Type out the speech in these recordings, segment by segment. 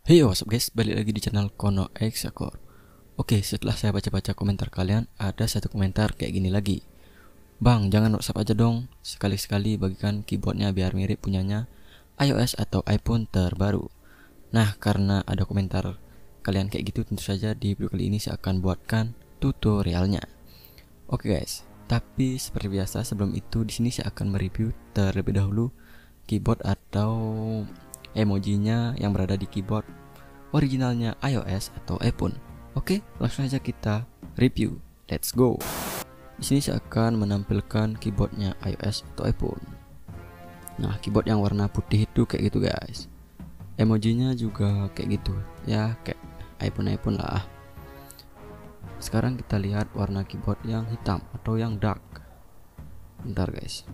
Hey what's up guys, balik lagi di channel Kono Exakor. Oke, setelah saya baca-baca komentar kalian, ada satu komentar kayak gini lagi. Bang, jangan WhatsApp aja dong, sekali-sekali bagikan keyboardnya biar mirip punyanya iOS atau iPhone terbaru. Nah, karena ada komentar kalian kayak gitu, tentu saja di video kali ini saya akan buatkan tutorialnya. Oke guys, tapi seperti biasa sebelum itu di sini saya akan mereview terlebih dahulu keyboard atau emojinya yang berada di keyboard originalnya iOS atau iPhone. Oke, langsung saja kita review. Let's go. Di sini saya akan menampilkan keyboardnya iOS atau iPhone. Nah, keyboard yang warna putih itu kayak gitu guys. Emojinya juga kayak gitu, ya kayak iPhone lah. Sekarang kita lihat warna keyboard yang hitam atau yang dark. Bentar guys.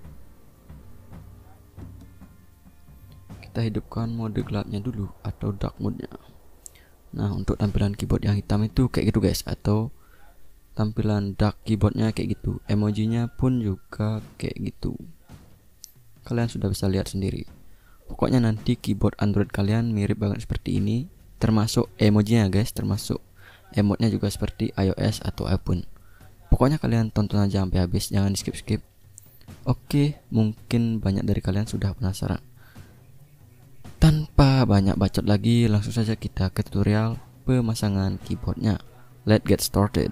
Kita hidupkan mode gelapnya dulu atau dark mode-nya. Nah, untuk tampilan keyboard yang hitam itu kayak gitu guys, atau tampilan dark keyboardnya kayak gitu. Emojinya pun juga kayak gitu. Kalian sudah bisa lihat sendiri. Pokoknya nanti keyboard Android kalian mirip banget seperti ini, termasuk emojinya guys, termasuk emotnya juga seperti iOS atau iPhone. Pokoknya kalian tonton aja sampai habis, jangan di skip-skip. Oke, mungkin banyak dari kalian sudah penasaran. Tanpa banyak bacot lagi, langsung saja kita ke tutorial pemasangan keyboardnya. Let's get started.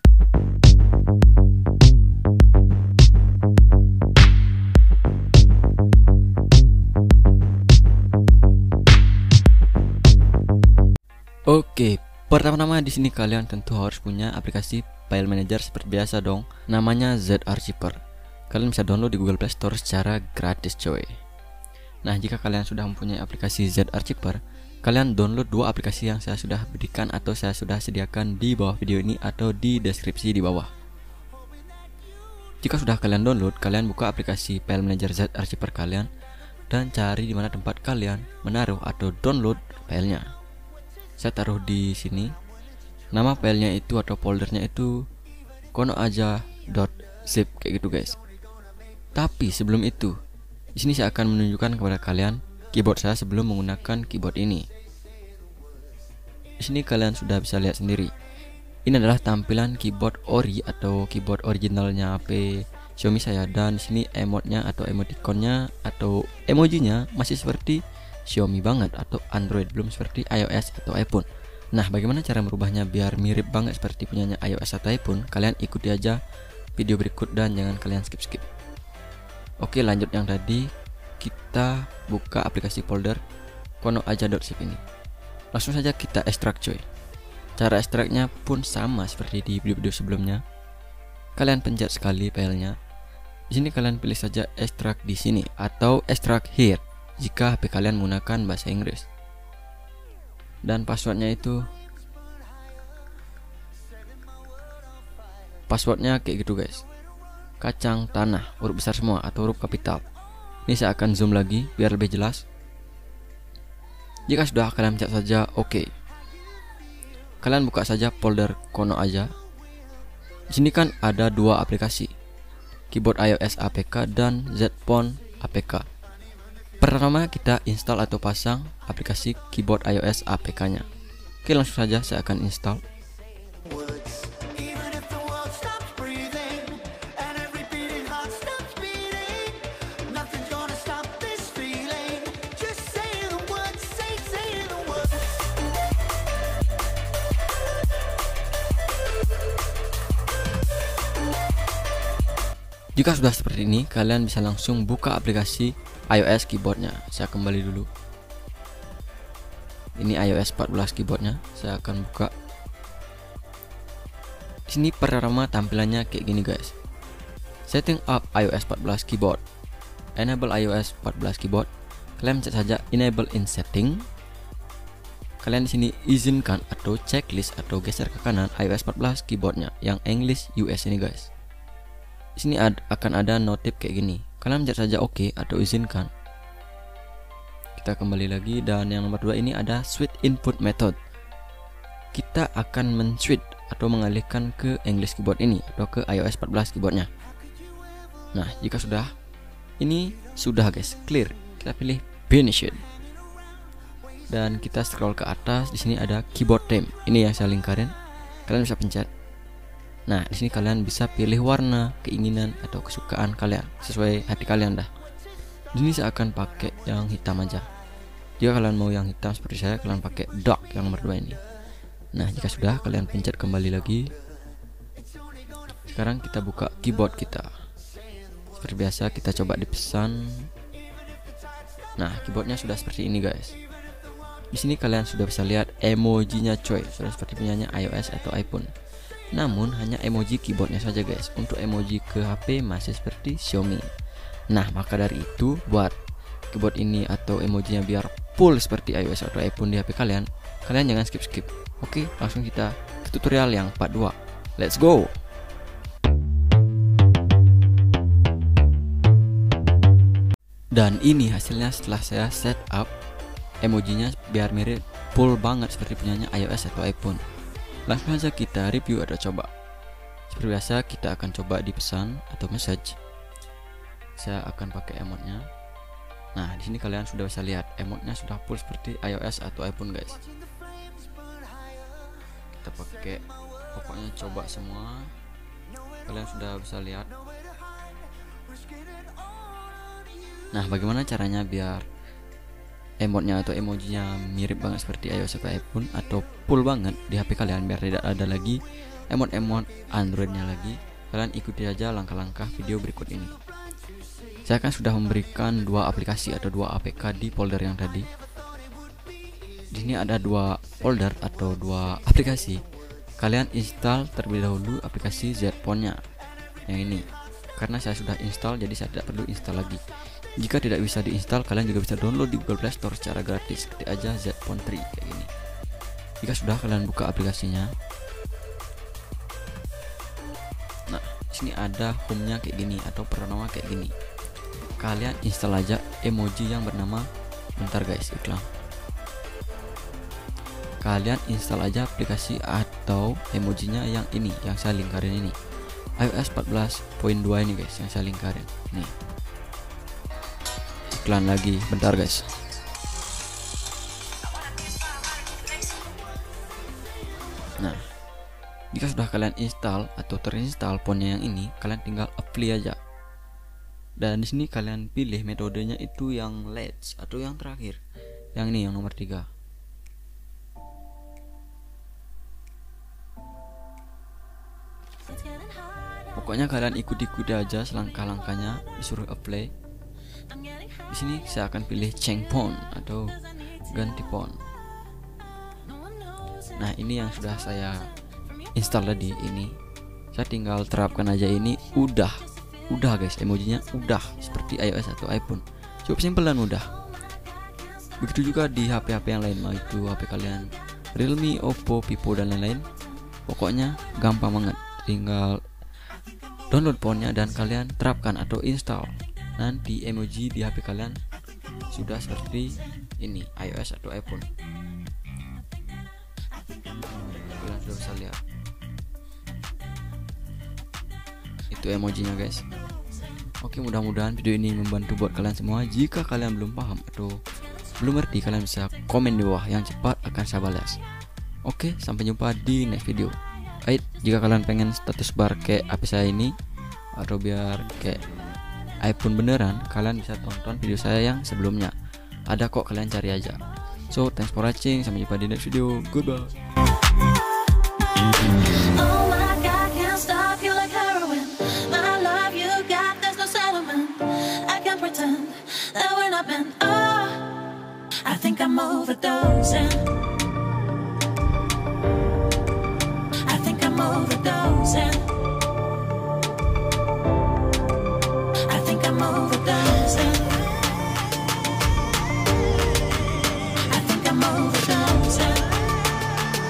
Oke, pertama-tama di sini kalian tentu harus punya aplikasi file manager seperti biasa dong. Namanya ZArchiver. Kalian bisa download di Google Play Store secara gratis coy. Nah, jika kalian sudah mempunyai aplikasi ZArchiver, kalian download dua aplikasi yang saya sudah berikan atau saya sudah sediakan di bawah video ini atau di deskripsi di bawah. Jika sudah kalian download, kalian buka aplikasi file manager ZArchiver kalian dan cari di mana tempat kalian menaruh atau download filenya. Saya taruh di sini. Nama filenya itu atau foldernya itu konoaja.zip kayak gitu guys. Tapi sebelum itu, di sini saya akan menunjukkan kepada kalian keyboard saya sebelum menggunakan keyboard ini. Di sini kalian sudah bisa lihat sendiri. Ini adalah tampilan keyboard ori atau keyboard originalnya HP Xiaomi saya, dan di sini emotnya atau emoticonnya atau emojinya masih seperti Xiaomi banget atau Android, belum seperti iOS atau iPhone. Nah, bagaimana cara merubahnya biar mirip banget seperti punyanya iOS atau iPhone? Kalian ikuti aja video berikut dan jangan kalian skip-skip. Oke, lanjut yang tadi, kita buka aplikasi folder konoaja.zip ini. Langsung saja kita ekstrak coy. Cara ekstraknya pun sama seperti di video-video sebelumnya. Kalian pencet sekali filenya. Di sini kalian pilih saja ekstrak di sini atau ekstrak here jika HP kalian menggunakan bahasa Inggris. Dan passwordnya kayak gitu guys. Kacang tanah, huruf besar semua atau huruf kapital. Ini saya akan zoom lagi biar lebih jelas. Jika sudah, kalian pencet saja OK. Kalian buka saja folder Konoaja. Di sini kan ada dua aplikasi, keyboard iOS APK dan ZPhone APK. Pertama kita install atau pasang aplikasi keyboard iOS APK-nya. Oke, langsung saja saya akan install. Jika sudah seperti ini, kalian bisa langsung buka aplikasi iOS keyboardnya. Saya kembali dulu. Ini iOS 14 keyboardnya. Saya akan buka. Di sini pertama tampilannya kayak gini guys. Setting up iOS 14 keyboard. Enable iOS 14 keyboard. Kalian cek saja enable in setting. Kalian di sini izinkan atau checklist atau geser ke kanan iOS 14 keyboardnya yang English US ini guys. Di sini akan ada notif kayak gini. Kalian pencet saja OK atau izinkan. Kita kembali lagi, dan yang nomor 2 ini ada switch input method. Kita akan men-switch atau mengalihkan ke English keyboard ini atau ke iOS 14 keyboardnya. Nah, jika sudah, ini sudah guys, clear. Kita pilih finish it. dan kita scroll ke atas. Di sini ada keyboard theme. Ini yang saya lingkarin. Kalian bisa pencet. Nah, di sini kalian bisa pilih warna, keinginan atau kesukaan kalian sesuai hati kalian dah. Di sini saya akan pakai yang hitam aja. Jika kalian mau yang hitam seperti saya, kalian pakai dark yang nomor 2 ini. Nah, jika sudah, kalian pencet kembali lagi. Sekarang kita buka keyboard kita. Seperti biasa, kita coba dipesan. Nah, keyboardnya sudah seperti ini guys. Di sini kalian sudah bisa lihat emojinya coy, sudah seperti punyanya iOS atau iPhone. Namun hanya emoji keyboardnya saja guys. Untuk emoji ke HP masih seperti Xiaomi. Nah, maka dari itu buat keyboard ini atau emojinya biar full seperti iOS atau iPhone di HP kalian, kalian jangan skip-skip. Oke, langsung kita ke tutorial yang part 2. Let's go. Dan ini hasilnya setelah saya setup emojinya biar mirip full banget seperti punyanya iOS atau iPhone. Langsung saja kita review atau coba. Seperti biasa kita akan coba di pesan atau message. Saya akan pakai emotnya. Nah, di sini kalian sudah bisa lihat emotnya sudah full seperti iOS atau iPhone guys. Kita pakai, pokoknya coba semua. Kalian sudah bisa lihat. Nah, bagaimana caranya biar emotnya atau emojinya mirip banget seperti iOS atau iPhone atau full banget di HP kalian biar tidak ada lagi emot-emot Androidnya lagi? Kalian ikuti aja langkah-langkah video berikut ini. Saya kan sudah memberikan 2 aplikasi atau 2 APK di folder yang tadi. Di sini ada 2 folder atau 2 aplikasi. Kalian install terlebih dahulu aplikasi ZPhone-nya yang ini. Karena saya sudah install, jadi saya tidak perlu install lagi. Jika tidak bisa diinstal, kalian juga bisa download di Google Play Store secara gratis. Ketik aja ZPhone 3 kayak gini. Jika sudah, kalian buka aplikasinya. Nah, di sini ada home-nya kayak gini atau pertama kayak gini. Kalian install aja emoji yang bernama, bentar guys, iklan. Kalian install aja aplikasi atau emojinya yang ini, yang saya lingkarin ini. iOS 14.2 ini guys, yang saya lingkarin. Nih. Iklan lagi, bentar guys. Nah, jika sudah kalian install atau terinstall phone-nya yang ini, kalian tinggal apply aja. Dan di sini kalian pilih metodenya itu yang Let's atau yang terakhir. Yang ini yang nomor 3. Pokoknya kalian ikuti aja selangkah-langkahnya, disuruh apply. Di sini saya akan pilih change phone atau ganti phone. Nah, ini yang sudah saya install tadi ini. Saya tinggal terapkan aja ini, udah guys, emojinya udah seperti iOS atau iPhone. Cukup simpel dan mudah. Begitu juga di HP-HP yang lain, mau itu HP kalian Realme, Oppo, Vivo dan lain-lain. Pokoknya gampang banget. Tinggal download phone-nya dan kalian terapkan atau install. Nanti emoji di HP kalian sudah seperti ini, iOS atau iPhone. Kalian sudah bisa lihat. Itu emojinya guys. Oke, mudah-mudahan video ini membantu buat kalian semua. Jika kalian belum paham atau belum ngerti, kalian bisa komen di bawah, yang cepat akan saya balas. Oke, sampai jumpa di next video. Jika kalian pengen status bar kayak HP saya ini atau biar kayak iPhone beneran, kalian bisa tonton video saya yang sebelumnya. Ada kok, kalian cari aja. So, thanks for watching. Sampai jumpa di next video. Goodbye. Oh my God, can't stop you like heroin. My love you got, there's no settlement. I can't pretend that we're not meant. Oh, I think I'm overdosing.